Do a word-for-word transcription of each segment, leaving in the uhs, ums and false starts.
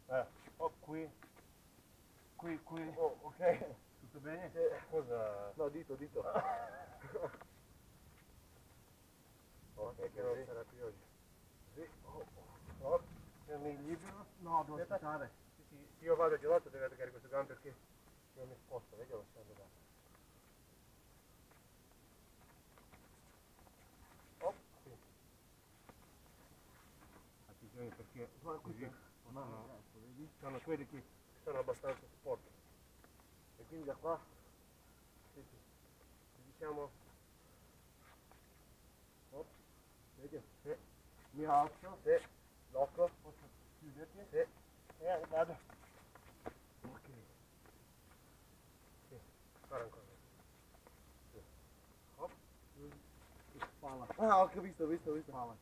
Eh. Oh, qui. Qui, qui. Oh, ok. Tutto bene? Sì. Cosa? No, dito, dito. Ok, che non così. sarà qui oggi. Sì. Oh, oh. Fermi libero? No, devo Aspetta. aspettare. Sì, sì, se io vado gelato deve attaccare questo gambo perché io mi sposto, vedi lo sto andando. Oh, sì. Attenzione perché così No, no, ecco, vedi? sono quelli che sono abbastanza sporchi. E quindi da qua, sì, sì. Diciamo, oh, vedi? Sì. Mi alzo. Sì. Blocco. Posso chiuderti? Sì. Eh, vado. Ok. Sì. Fare ancora. Sì. Hop. Spalla. Ah, ho visto, ho visto, ho visto. Spalla.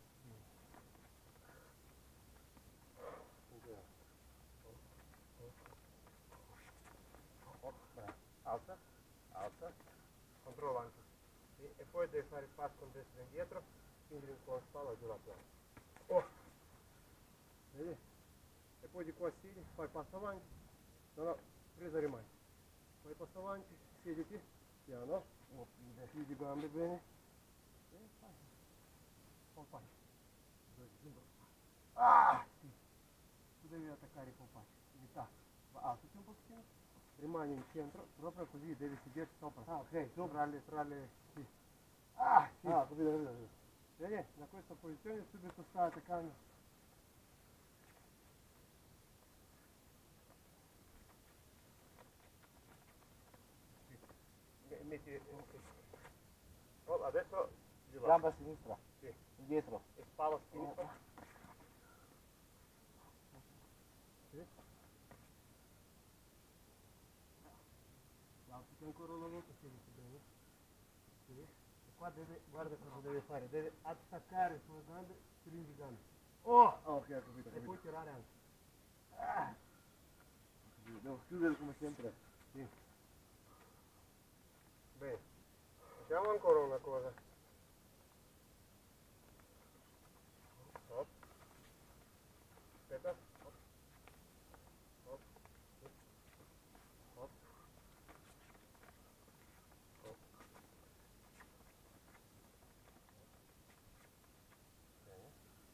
Alza, alza, controllo anche. Sì. E poi devi fare il passo con destra e indietro, quindi con la spalla giù la piana. Oh. Vedi? E poi di qua siedi, fai passo avanti. No, no, presa rimane. Fai passo avanti, siediti, piano, chiudi le gambe bene. E fai. Poi fai. Ah! Sì. Tu devi attaccare i polpacci. Metà. Alzati un pochino. Rimani in centro, proprio così devi sederti sopra. Ah, ok, sopra le, tra le... Sì. Ah, sì. Ah, capito, capito, capito. Vedi, da questa posizione subito sta attaccando. Sì. Metti... Oh, adesso... Gamba a sinistra. Sì. Indietro. E spalla a sinistra. Oh. Sì. Alzati ancora una volta, siediti bene. Sì. E qua deve, guarda cosa deve fare, deve attaccare sulle gambe, stringi gambe. Oh! Oh, ok, ho capito, ho E capito. poi tirare anche. Ah. Devo chiudere come sempre. Sì. Bene. Facciamo ancora una cosa. Hop. Aspetta. Hop. Hop. Hop. Hop. Bene.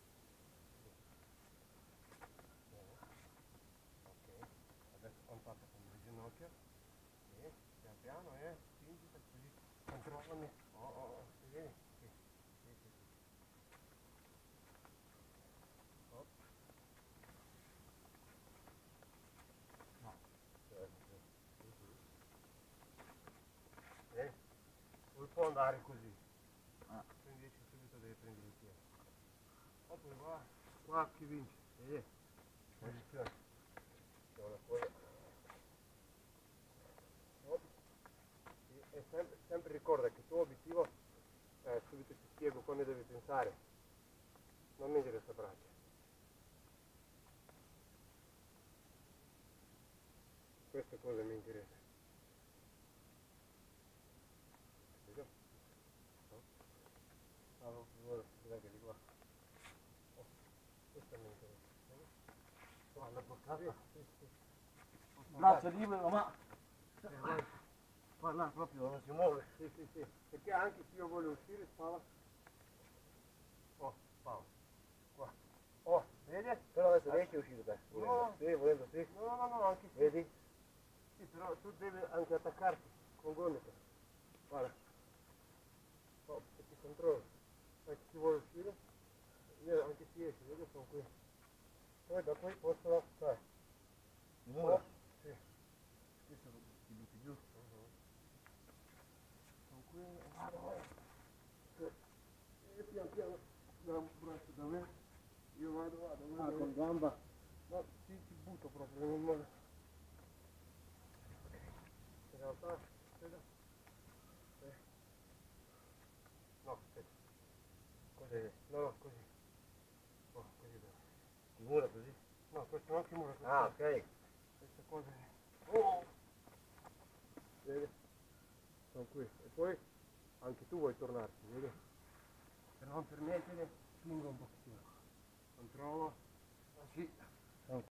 Bene. Ok. Adesso contatto con le ginocchia. Sì. Pian piano, eh. Spingi così. Controllami. Oh, oh, oh. Sì. Sì. Sì, sì, sì. Hop. No. Certo. Sì, sì. Eh? Non può andare così. Ah. Tu invece subito devi prendere il piede. Oh, poi va. Qua chi vince? Vedi? Posizione. C'è una cosa. Oh. Sì. E sempre, sempre ricorda che il tuo obiettivo, eh, subito ti spiego come devi pensare. Non mettere questa braccia. Questa cosa mi interessa. Vedo? No? Ah, no, guarda, guarda di qua. Oh, questa mi interessa. Oh, la portata. Sì, sì, sì. Braccio libero, ma... Eh, guarda. Qua là proprio non si muove. Sì, sì, sì. Perché anche se io voglio uscire, spalla. Oh, spalla. Qua. Oh, vedi? Però adesso riesci a uscire te. Volendo. No. Sì, volendo sì. No, no, no, no, anche sì. Vedi? Sì, però tu devi anche attaccarti con gomito. Guarda. Oh, e ti controllo. Anche se vuole uscire, io anche se esce, vedi, sono qui. Poi da qui posso stare. Di mura? Oh, sì. Questo ti butti giù. Uh-huh. Sono qui e vado. Sì. E pian piano da un braccio da me. Io vado, vado, vado. Ah, con gamba. No, ti, ti butto proprio in un modo. In realtà, aspetta. Eh. No, aspetta. Così. No, no, così. Oh, così dove. Ti mura così? No, questo non si muore. Ah, ok. Questa cosa è... Oh! Vedi? Sono qui. E poi anche tu vuoi tornarti, vedi? Per non permettere, spingo un pochettino. Controllo.